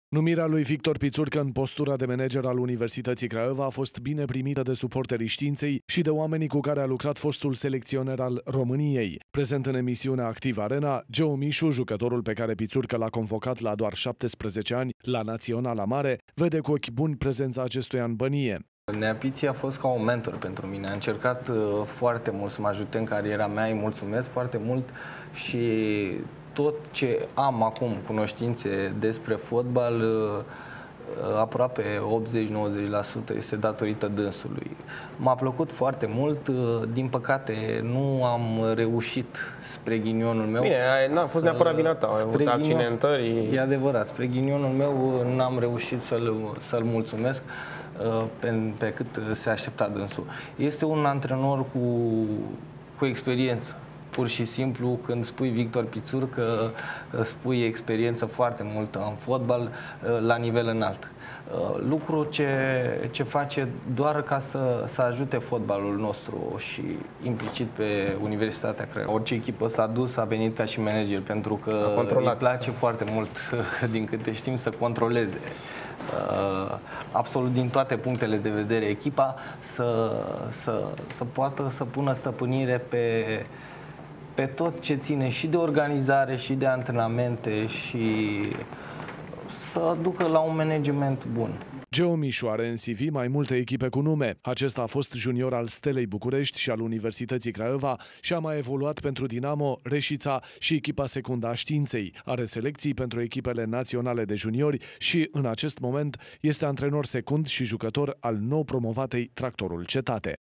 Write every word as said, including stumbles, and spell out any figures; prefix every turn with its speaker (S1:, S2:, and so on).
S1: Numirea lui Victor Pițurcă în postura de manager al Universității Craiova a fost bine primită de suporterii științei și de oamenii cu care a lucrat fostul selecționer al României. Prezent în emisiunea Activ Arena, Geo Mișu, jucătorul pe care Pițurcă l-a convocat la doar șaptesprezece ani la Naționala Mare, vede cu ochi buni prezența acestuia în bănie.
S2: Nea Piții a fost ca un mentor pentru mine. A încercat uh, foarte mult să mă ajute în cariera mea, îi mulțumesc foarte mult și tot ce am acum cunoștințe despre fotbal, uh, aproape optzeci la nouăzeci la sută este datorită dânsului. M-a plăcut foarte mult, uh, din păcate nu am reușit spre ghinionul meu.
S3: Bine, n-a fost neapărat vina ta, ai avut accidentări.
S2: E adevărat, spre ghinionul meu n-am reușit să-l să-l mulțumesc Pe, pe cât se aștepta dânsul. Este un antrenor cu, cu experiență. Pur și simplu, când spui Victor Pițurcă, spui experiență foarte multă în fotbal la nivel înalt. Lucru ce, ce face doar ca să, să ajute fotbalul nostru și implicit pe Universitatea Craiova. Orice echipă s-a dus, a venit ca și manager, pentru că îi place foarte mult, din câte știm, să controleze Uh, absolut din toate punctele de vedere echipa, să, să, să poată să pună stăpânire pe, pe tot ce ține și de organizare și de antrenamente și să ducă la un management bun.
S1: Geo Mișu are în C V mai multe echipe cu nume. Acesta a fost junior al Stelei București și al Universității Craiova și a mai evoluat pentru Dinamo, Reșița și echipa secundă a Științei. Are selecții pentru echipele naționale de juniori și, în acest moment, este antrenor secund și jucător al nou promovatei Tractorul Cetate.